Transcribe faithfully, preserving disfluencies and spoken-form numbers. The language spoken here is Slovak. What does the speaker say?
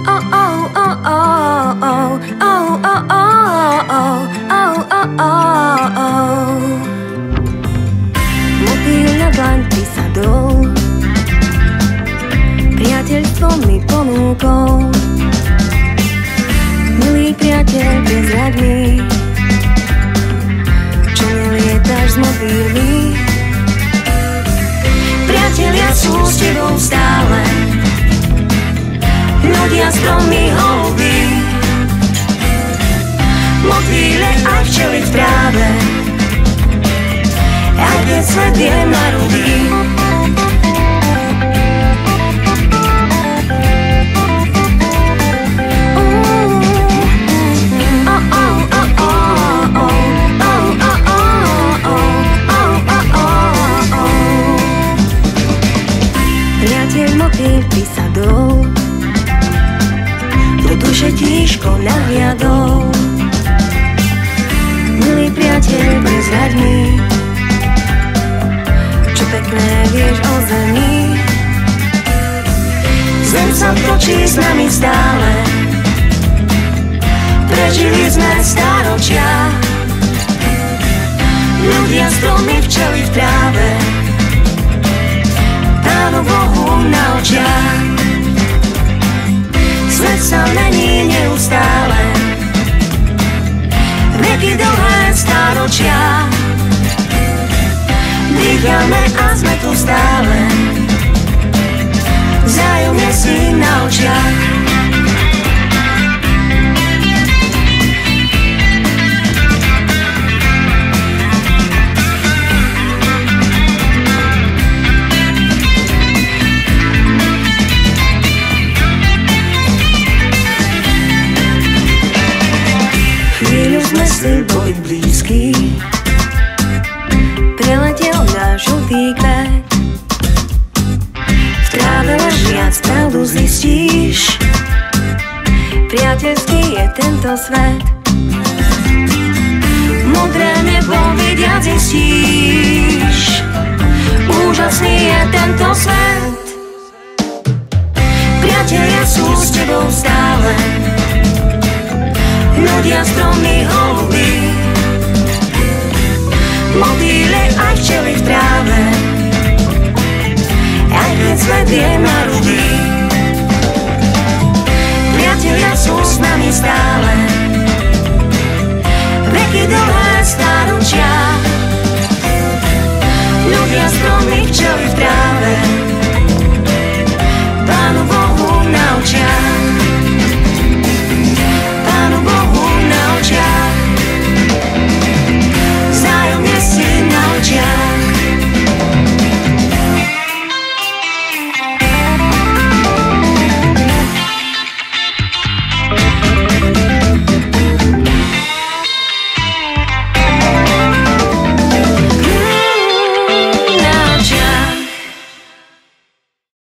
Mobil na dlaň ty sadol, priateľstvo mi ponúkol. Milý priateľ, prezraď mi, čo nelietaš z mobilmi. Priatelia sú s tebou stále, ľudia, stromy, holuby, motýle aj včely v tráve, aj keď svet je marudý. Priateľ motýl ty sadol, do duše tížko nahliadol. Milý priateľ, prezraď mi, čo pekné vieš o zemi. Zem sa točí s nami stále, prežili sme stáročia, ľudia, stromy, včely v tráve, Pánu Bohu na očiach. Svet sa mení neustále, veky dlhé stáročia, dýchame a sme tu stále, vzájomne si na očiach. Chvíľu sme si boli blízki, preletel náš žltý kvet. V tráve ležiac pravdu zistíš, priateľský je tento svet. Modré nebo vidiac zistíš, úžasný je tento svet. Priatelia sú s tebou stále, ľudia, stromy, holuby, motýle aj včely v tráve, aj keď svet je marudý. Priatelia sú s nami stále, veky dlhé stáročia, ľudia, stromy, včely v tráve,